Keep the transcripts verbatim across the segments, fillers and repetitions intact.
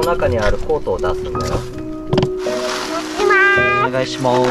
の中にあるコートを出すんだよ。お願いします。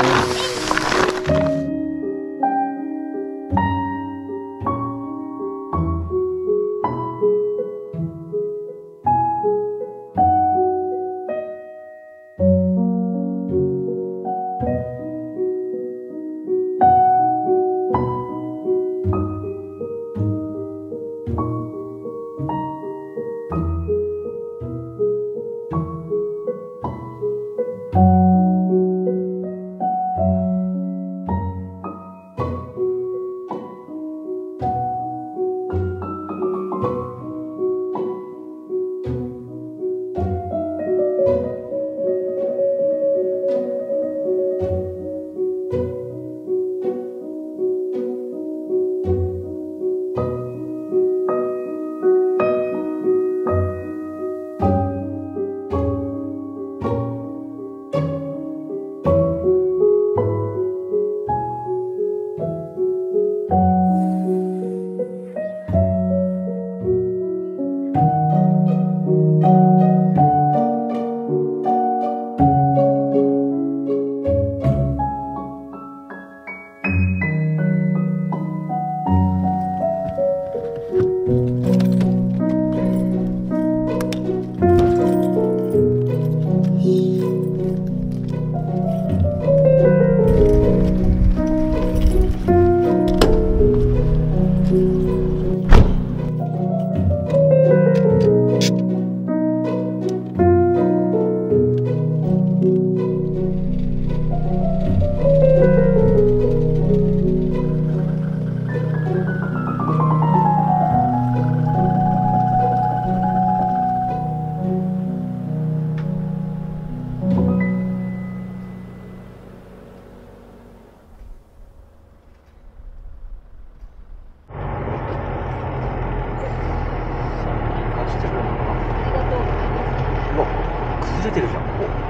崩れてるじゃん。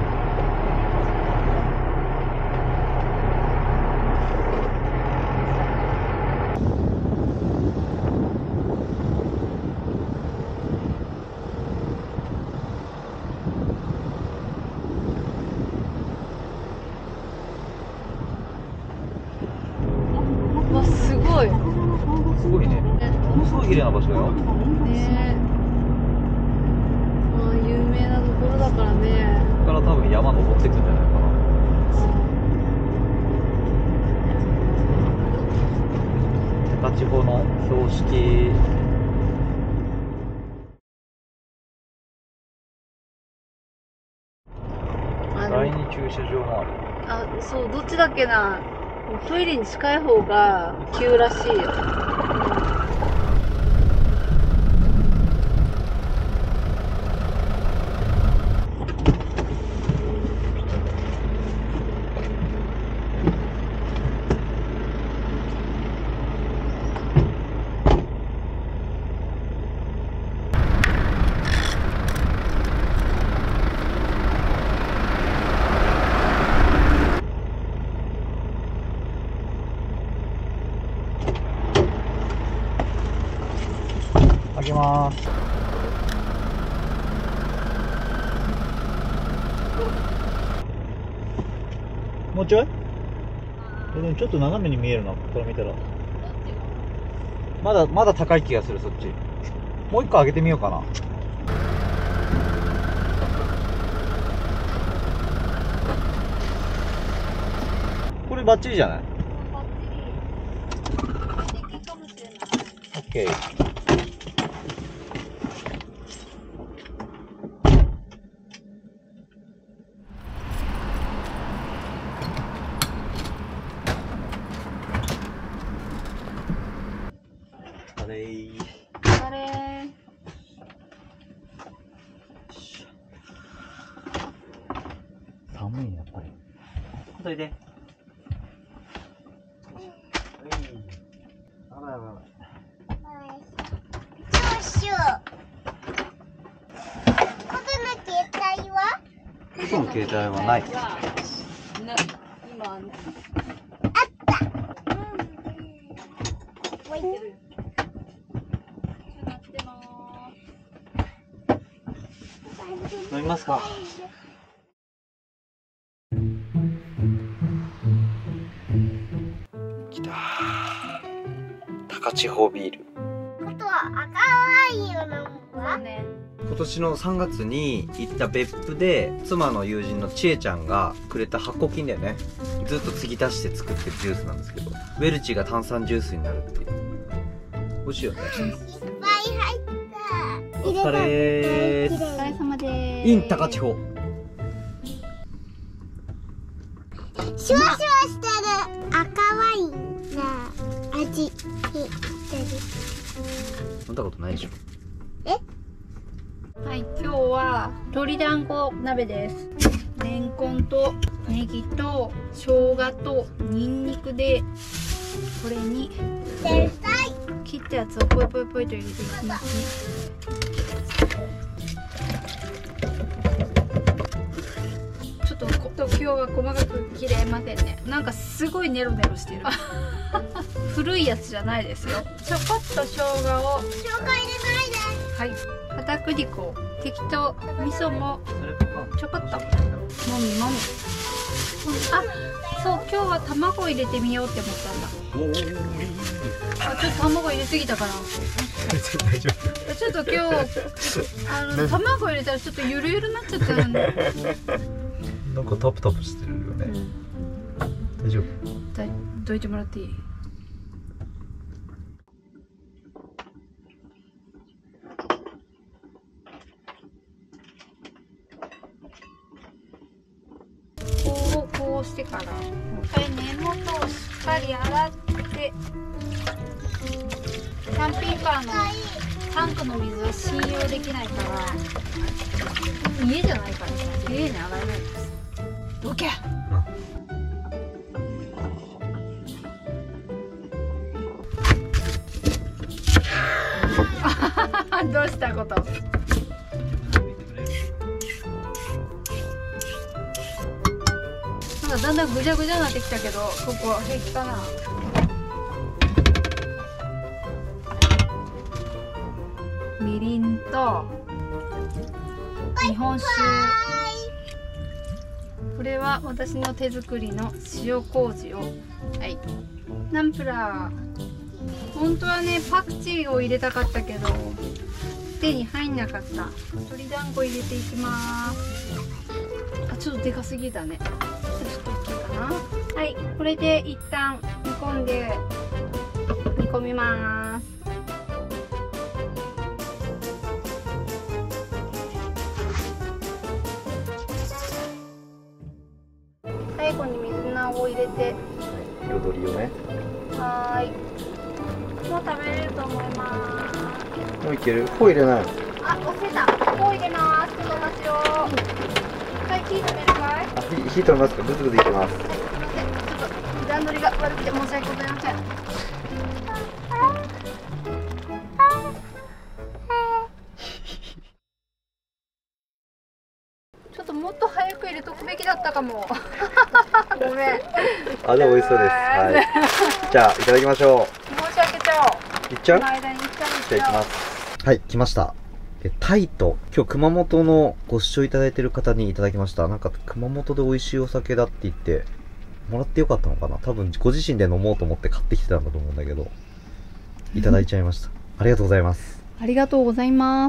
わ、すごい。 すごいね。ものすごい綺麗な場所だよ。 ねえ。まあ有名なところだからね。 ここから多分山登っていくんじゃないかな。高千穂の標識。第二駐車場もある。 あ、そう、どっちだっけな。トイレに近い方が急らしいよ。 開けます。もうちょい？え、でもちょっと斜めに見えるな、ここから見たら。まだまだ高い気がする、そっち。もう一個上げてみようかな。これバッチリじゃない？ バッチリ。敵かもしれない。 オッケー。あれー。 あれー。寒いね、やっぱり。それで。あららら。 シュー。この携帯は？ この携帯はない。 今。 あった。 湧いてる。なってます。 飲みますか。来た。高千穂ビール。 ことは赤ワインを飲むわ。 ね。 今年のさんがつに行った別府で妻の友人のちえちゃんがくれた発酵菌だよね。ずっと継ぎ足して作ってるジュースなんですけど、ウェルチが炭酸ジュースになるっていう。美味しいよね。 いっぱい入った。 お疲れーおす。 疲れ様でーす。 イン高千穂。 シュワシュワしてる赤ワインが味してる。 飲んだことないでしょ。 はい、今日は鶏団子鍋です。レンコンとネギと生姜とニンニクで、これに切ったやつをポイポイポイと入れていきますね。ちょっとこ今日は細かく切れませんね。なんかすごいネロネロしてる。古いやつじゃないですよ。ちょこっと生姜を、 紹介入れないはい、片栗粉、適当、味噌もちょこっともみもみ。あ、そう、今日は卵入れてみようって思ったんだ。あ、ちょっと卵入れすぎたかな。 大丈ちょっと今日あの卵入れたらちょっとゆるゆるになっちゃったんで。 夫。なんかタプタプしてるよね。大丈夫。 だどいてもらっていい？こうこうしてから、これ根元をしっかり洗って、キャンピングカーのタンクの水は信用できないから、家じゃないからさ、家に洗えないです。どけ。どうしたこと？なんかだんだんぐじゃぐじゃになってきたけど、ここ平気かな。みりんと日本酒。これは私の手作りの塩麹を。はい。ナンプラー。本当はねパクチーを入れたかったけど手に入んなかった。鶏団子入れていきます。あ、ちょっとでかすぎだね。ちょっと大きいかな。はい、これで一旦煮込んで煮込みます。最後に水菜を入れて、 彩りをね。 はーい。もう食べれると思います。 もういける？フォー入れない。 あ、忘れた。フォー入れます。ちょっとお待ちを。はい、火止めるかい？ あ、火火止めますか？ぐつぐついきます。 はい、すみません。ちょっと段取りが悪くて申し訳ございません。ちょっともっと早く入れとくべきだったかも。ごめん。 あ、でも美味しそうです。はい。じゃあいただきましょう。 申し訳ちゃおう。 いっちゃう？ この間にいっちゃうんですよ。 じゃあいきます。はい、来ました。えタイと、今日熊本のご視聴いただいてる方にいただきました。なんか熊本で美味しいお酒だって言って、もらってよかったのかな？多分ご自身で飲もうと思って買ってきてたんだと思うんだけど、いただいちゃいました。ありがとうございます。 ありがとうございます。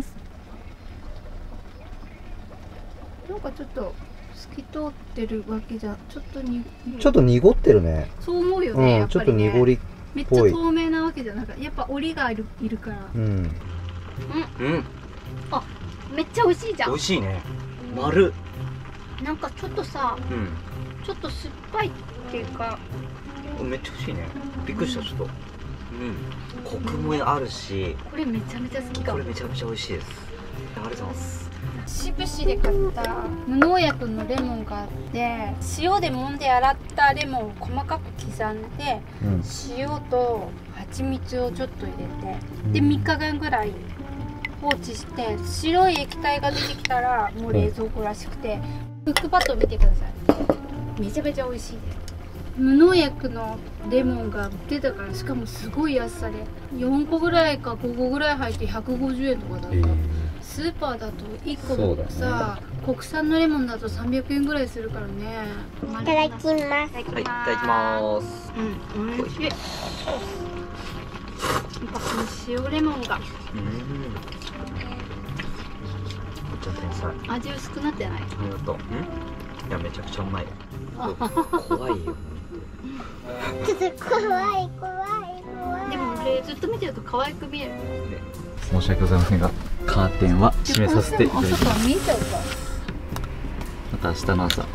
なんかちょっと透き通ってるわけじゃ、ちょっとにちょっと濁ってるね。 そう思うよね。 うん、 やっぱりね、 ちょっと濁りっめっちゃぽい。 透明なわけじゃなくて、やっぱ折りがいるいるから。 うん。うん。 あ、めっちゃ美味しいじゃん。 美味しいね。丸。 なんかちょっとさ、 うちょっと酸っぱいっていうか。 ん。めっちゃ美味しいね。びっくりしたちょっと。うん。コクもあるし。 これめちゃめちゃ好きかも。 これめちゃめちゃ美味しいです。ありがとうございます。 渋市で買った無農薬のレモンがあって、塩で揉んで洗ったレモンを細かく刻んで、 うん、 塩と蜂蜜をちょっと入れて、でみっかかんぐらい放置して、白い液体が出てきたらもう冷蔵庫らしくて、クックパッドを見てください。めちゃめちゃ美味しいです。無農薬のレモンが売ってたから、しかもすごい安さでよんこぐらいかごこぐらい入ってひゃくごじゅうえんとかだった。 スーパーだといっこそうだねさ、国産のレモンだとさんびゃくえんぐらいするからね。 いただきます。 いただきはい、いただきます。 うん、おいしい。やっぱこの塩レモンがうん。ちゃん天才。 味薄くなってない？ ありがとう。ん？いや、めちゃくちゃうまい。怖いよ。 ちょっと怖い怖い怖い。 でも俺ずっと見てると可愛く見える。 申し訳ございませんが、カーテンは閉めさせていただきます。 朝から見えちゃうか。 また明日の朝。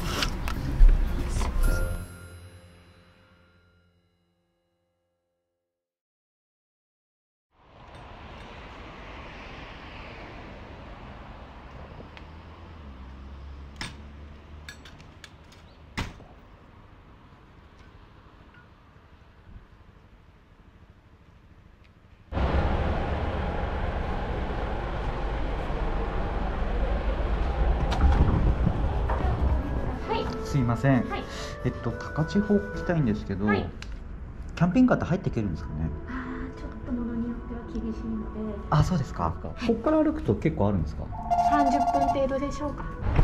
すいません、 はいえっと高千穂来たいんですけど、 はいキャンピングカーって入っていけるんですかね。 ああ、ちょっとものによっては厳しいので、 あ、そうですか、ここから歩くと結構あるんですか。 さんじゅっぷん程度でしょうか。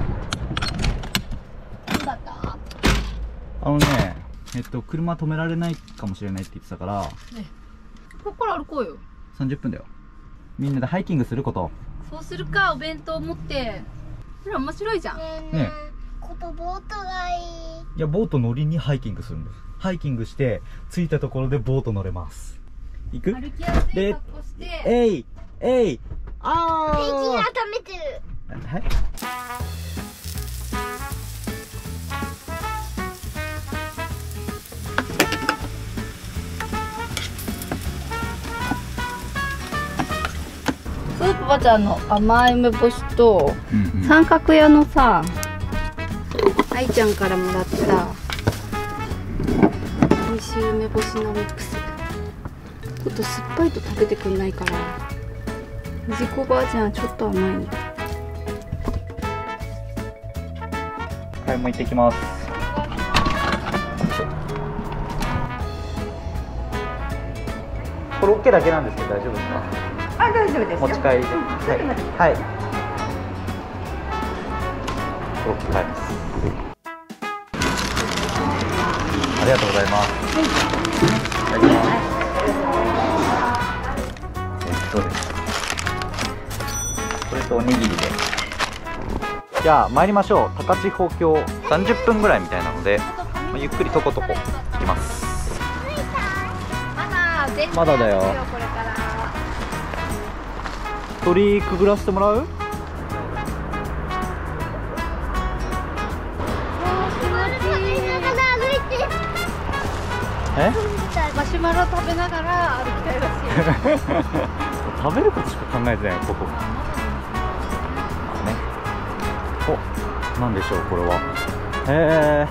どうだった？ あのね、えっと車止められないかもしれないって言ってたからね、ここから歩こうよ。 さんじゅっぷんだよ。みんなでハイキングすること。 そうするか、お弁当持って。これ面白いじゃん。 ねえねえ、ことボートがいい。 いや、ボート乗りにハイキングするんです。ハイキングして着いたところでボート乗れます。行く？ 歩きやすいで格好して。 えいえいあペンギンーが溜めてる。 はいスープバちゃんの甘い梅干しと、 うんうん三角屋のさ、愛ちゃんからもらった美味しい梅干しのミックス、ちょっと酸っぱいと食べてくんないから、藤子ばあちゃんはちょっと甘いの。 買い物行ってきます。これ OK だけなんですけど大丈夫ですか。 あ、大丈夫ですよ。 持ち帰りで、はい、はい。コロッケ買います。ありがとうございます。いただきます。えっとです。これとおにぎりで。じゃあ参りましょう。高千穂峡さんじゅっぷんぐらいみたいなので、まあ、ゆっくりとことこ行きます。 まだ全然まだだよこれから鳥居くぐらせてもらう？え？ マシュマロ食べながら歩きたいらしい。 食べることしか考えてないここ。ね。お、なんでしょうこれは。へ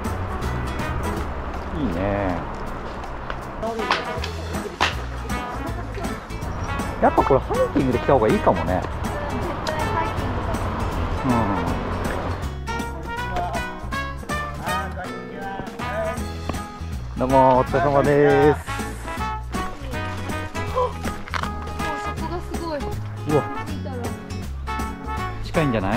え。いいね。やっぱこれハイキングで来た方がいいかもね。うん。どうもお疲れ様です。 そこがすごい。 うわ、近いんじゃない？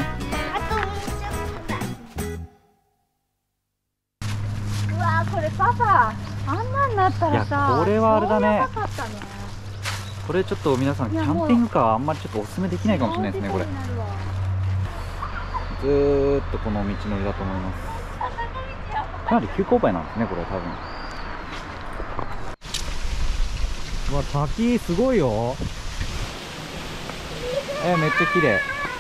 うわー、これパパ、あんなんなったらいさ、 やこれはあれだね超長かったね。 これちょっと皆さんキいやもうャンピングカーはあんまりちょっとおすすめできないかもしれないですねこれ。 超デカになるわ。 ずーっとこの道のりだと思います。かなり急勾配なんですねこれ多分。うわ、滝すごいよ。えー、めっちゃ綺麗。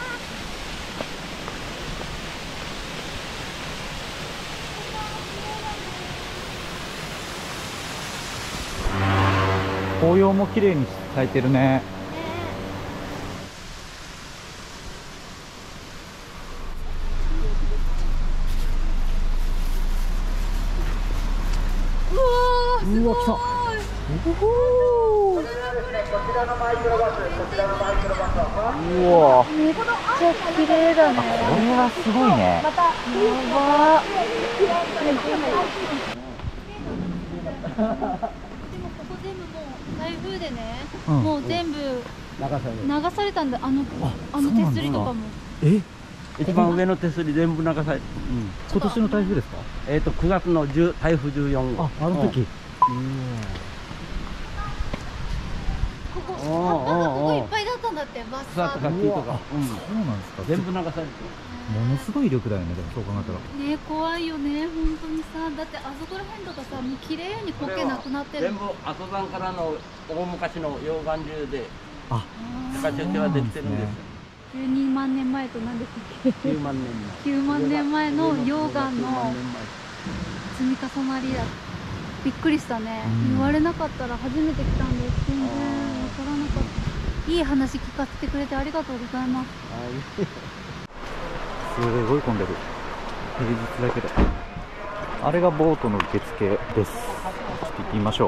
紅葉も綺麗に咲いてるね。 うわー、すごい。 うわ来た。うわ、 めっちゃ綺麗だね。 これはすごいね。 また、やばでもここ全部もう台風でね、 うんもう全部流される。 流されたんだ、あのあの手すりとかも。 え、一番上の手すり全部流されて、うん、 今年の台風ですか？ えっとくがつのじゅう台風じゅうよん号。 あ、あの時。うんここ、 おーおーおーここいっぱいだったんだって、バス草とか木とか、うん、 そうなんですか。 全部流されてる。 ものすごい威力だよね、でもそう考えたら。 ね、怖いよね、本当にさ。だってあそこら辺とかさ、もう綺麗に苔なくなってる。 全部阿蘇山からの大昔の溶岩流であ、 高千穂はできてるんですよ。 じゅうにまんねんまえと何でしたっけ？ きゅうまんねんまえ。 きゅうまんねんまえの溶岩きゅうまのんねんまえ積み重なりだ。びっくりしたね。 うん言われなかったら初めて来たんです。全然わからなかった。いい話聞かせてくれてありがとうございます。 すごい混んでる。平日だけで。あれがボートの受付です。ちょっと行ってみましょう。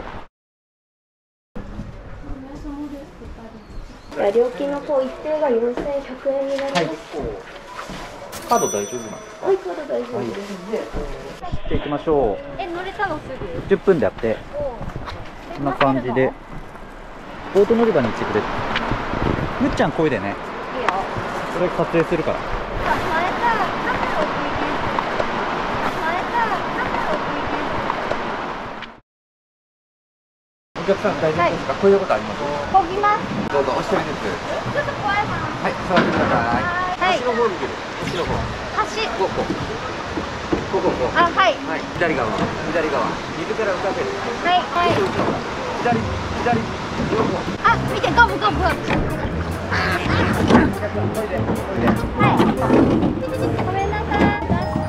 料金の方一定がよんせんひゃくえんになります。 カード大丈夫なんですか？ はい、カード大丈夫です。 じゃあ行きましょう。 え、乗れたのすぐ？ じゅっぷんでやって、こんな感じで、ボート乗り場に行ってくれ。むっちゃん声でね。 いいよ。 それ撮影するから。 前からカメラを置いて。前からカメラを置いて。 お客さん大丈夫ですか？こういうことあります？ こぎます。 どうぞお一人ずつ。 ちょっと怖いかな。 はい、座ってください。 はい。 橋の方に行ける。橋の方。 橋。 ここ。ここここ。 あ、はい。 はい、左側。左側。水から浮かべる。 はい。はい。 左、左、両方。 あ、見て、ガブガブ。はい。ごめんなさい。出して。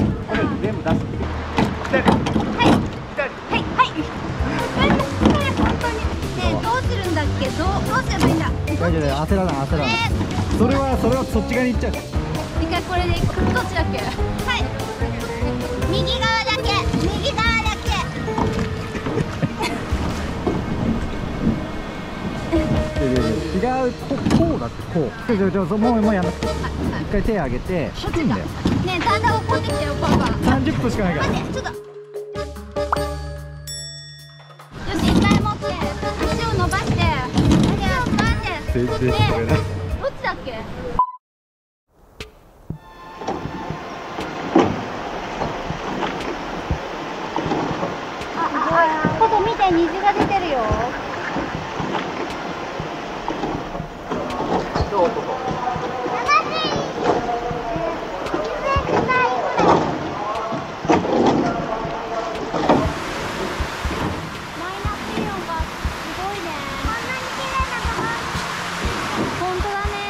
これ全部出して。左。 はい。はい。はい。ごめんなさい。本当に。ね、どうするんだっけ？どう、どうすればいいんだ。 大丈夫だよ、焦らない、焦らない。それは、それはそっち側に行っちゃう。 一回これで、どっちだっけ？はい。右側だけ。右側だけ。 違う、ここうだって、こう。ちょちょちょ、もう、もうやんなくて。一回手上げて、低いんだよ。 ね、だんだん怒ってきたよ、パパ。 三十分しかないから。 待って、ちょっと。よし、一回持って、足を伸ばして。足を伸ばして。 全然それない。 どっちだっけ？あ、あ、外見て、虹が出てるよ。 どうここ。 本当だね。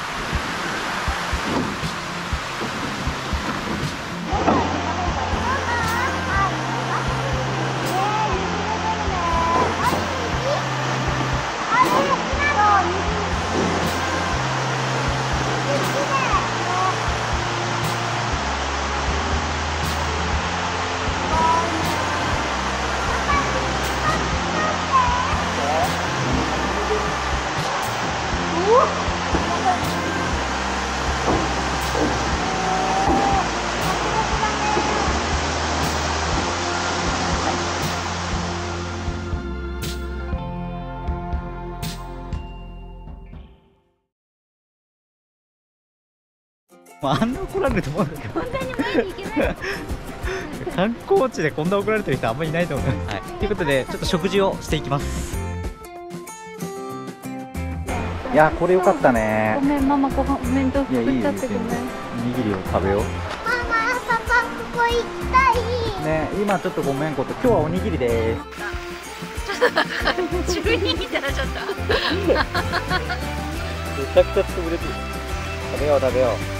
まあ、あんな怒られると思うんだけど。 こんなに前に行けない。 観光地でこんな怒られてる人あんまりいないと思う。はい。ということで、ちょっと食事をしていきます。いや、これ良かったねご。めん、ママご飯お弁当いや、いいよ、 作っちゃってごめん。 おにぎりを食べよう。 ママ、パパ、ここ行きたい。 ね、今ちょっとごめんこと、今日はおにぎりでーす。 中二みたいになっちゃった。 めちゃくちゃ潰れてる。食べよう食べよう。